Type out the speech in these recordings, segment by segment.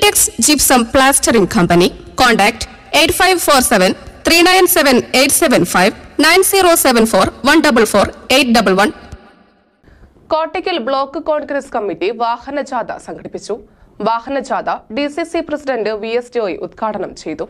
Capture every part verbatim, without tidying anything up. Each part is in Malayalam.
Biltex Gypsum Plastering Company. Contact eight five four seven three nine seven eight seven five nine zero seven four one four four eight one one. Kottakkal block Congress committee വാഹനജാഥ സംഘടിപ്പിച്ചു. വാഹനജാഥ D C C president V S Joy ഉദ്ഘാടനം ചെയ്തു.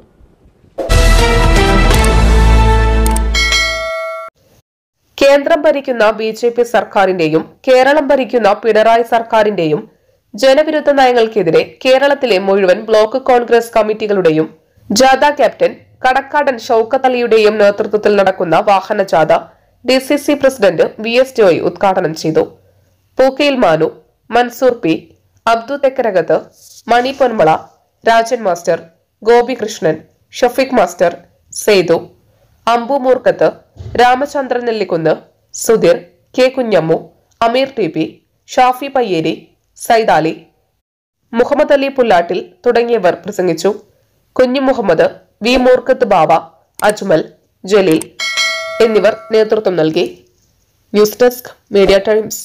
കേന്ദ്രം ഭരിക്കുന്ന ബി ജെ പി സർക്കാരിന്റെയും കേരളം ഭരിക്കുന്ന പിണറായി സർക്കാരിന്റെയും ജനവിരുദ്ധ നയങ്ങൾക്കെതിരെ കേരളത്തിലെ മുഴുവൻ ബ്ലോക്ക് കോൺഗ്രസ് കമ്മിറ്റികളുടെയും ജാഥ ക്യാപ്റ്റൻ കടക്കാടൻ ഷൌക്കത്ത് അലിയുടെയും നേതൃത്വത്തിൽ നടക്കുന്ന വാഹനജാഥ D C C president V S Joy ഉദ്ഘാടനം ചെയ്തു. Pookkayil Manu, Mansoor P, Abdu Thekkarakath, Mani Ponmala, Rajan master, Gopikrishnan, Shafeeq master, Sethu, Ambu Moorkkath, Ramachandran Nellikkunnu, Sudheer, K Kunhammu, Ameer T P, Shafi Payyeri, Saidali, Muhammad Ali Pullattil തുടങ്ങിയവർ പ്രസംഗിച്ചു. കുഞ്ഞു മുഹമ്മദ്, വി മൂർക്കത്ത് ബാവ, അജ്മൽ, ജലീൽ എന്നിവർ നേതൃത്വം നൽകി. News desk media times.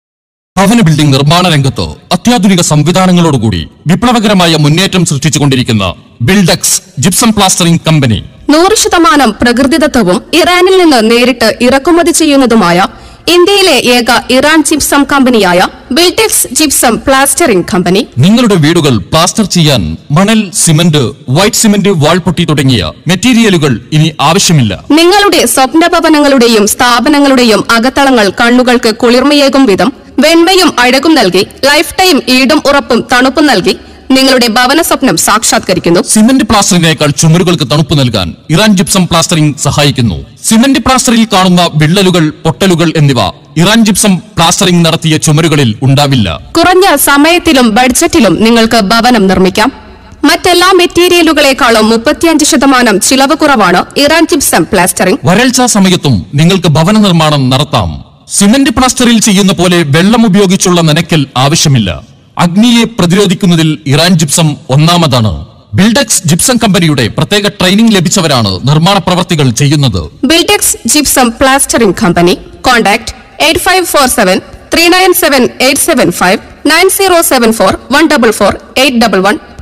ഭവന ബിൽഡിംഗ് നിർമ്മാണ രംഗത്ത് അത്യാധുനിക സംവിധാനങ്ങളോടുകൂടി വിപ്ലവകരമായ മുന്നേറ്റം സൃഷ്ടിച്ചുകൊണ്ടിരിക്കുന്ന ബിൽഡെക്സ് ജിപ്സം പ്ലാസ്റ്ററിംഗ് കമ്പനി നൂറ് ശതമാനം പ്രകൃതിദത്തവും ഇറാനിൽ നിന്ന് നേരിട്ട് ഇറക്കുമതി ചെയ്യുന്നതുമായ ഇന്ത്യയിലെ ഏക ഇറാൻ ജിപ്സം കമ്പനിയായ ബിൽടെക്സ് ജിപ്സം പ്ലാസ്റ്ററിംഗ് കമ്പനി നിങ്ങളുടെ വീടുകൾ പ്ലാസ്റ്റർ ചെയ്യാൻ മണൽ, സിമന്റ്, വൈറ്റ് സിമന്റ്, വാൾപൊട്ടി തുടങ്ങിയ മെറ്റീരിയലുകൾ ഇനി ആവശ്യമില്ല. നിങ്ങളുടെ സ്വപ്ന ഭവനങ്ങളുടെയും സ്ഥാപനങ്ങളുടെയും അകത്തളങ്ങൾ കണ്ണുകൾക്ക് കുളിർമയേകും വിധം വെണ്മയും അഴകും നൽകി ലൈഫ് ടൈം ഈടും ഉറപ്പും തണുപ്പും നൽകി നിങ്ങളുടെ ഭവന സ്വപ്നം സാക്ഷാത്കരിക്കുന്നു. സിമന്റ് പ്ലാസ്റ്ററിനേക്കാൾ ചുമരുകൾക്ക് തണുപ്പ് നൽകാൻ ഇറാൻ ജിപ്സം പ്ലാസ്റ്ററിംഗ് സഹായിക്കുന്നു. സിമന്റ് പ്ലാസ്റ്ററിൽ കാണുന്ന വിള്ളലുകൾ, പൊട്ടലുകൾ എന്നിവ ഇറാൻ ജിപ്സം പ്ലാസ്റ്ററിംഗ് നടത്തിയ ചുമരുകളിൽ ഉണ്ടാവില്ല. കുറഞ്ഞ സമയത്തിലും ബഡ്ജറ്റിലും നിങ്ങൾക്ക് ഭവനം നിർമ്മിക്കാം. മറ്റെല്ലാ മെറ്റീരിയലുകളെക്കാളും മുപ്പത്തിയഞ്ച് ശതമാനം ചിലവ് കുറവാണ് ഇറാൻ ജിപ്സം പ്ലാസ്റ്ററിംഗ്. വരൾച്ചാ സമയത്തും നിങ്ങൾക്ക് ഭവന നിർമ്മാണം നടത്താം. സിമന്റ് പ്ലാസ്റ്ററിൽ ചെയ്യുന്ന പോലെ വെള്ളം ഉപയോഗിച്ചുള്ള നനയ്ക്കൽ ആവശ്യമില്ല. അഗ്നിയെ പ്രതിരോധിക്കുന്നതിൽ ഇറാൻ ജിപ്സം ഒന്നാമതാണ്. ബിൽഡെക്സ് ജിപ്സം കമ്പനിയുടെ പ്രത്യേക ട്രെയിനിംഗ് ലഭിച്ചവരാണ് നിർമ്മാണ പ്രവർത്തികൾ ചെയ്യുന്നത്. Buildex gypsum plastering company. Contact eight five four seven three nine seven eight seven five nine zero seven four one double four eight double one.